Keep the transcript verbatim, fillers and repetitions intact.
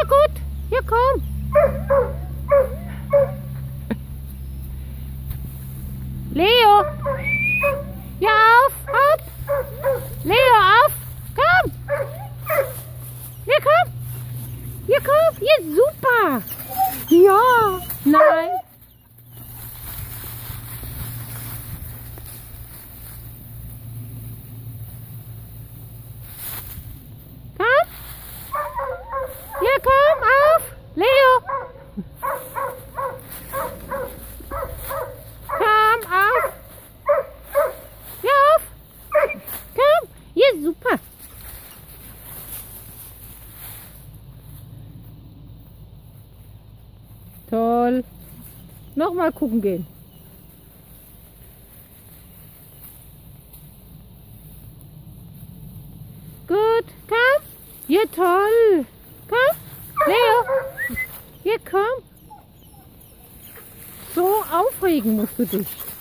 gut. Ja, komm. Leo. Ja, auf. Hopp. Leo, auf. Komm. Ja, komm. Ja, komm. Ja, super. Ja. Nein. Komm. Ja, komm. Auf. Leo. Komm, auf. Ja, auf. Komm. Ja, super. Toll. Nochmal gucken gehen. Gut, komm. Ja, toll. Komm. Leo. Ja, komm. So aufregen musst du dich.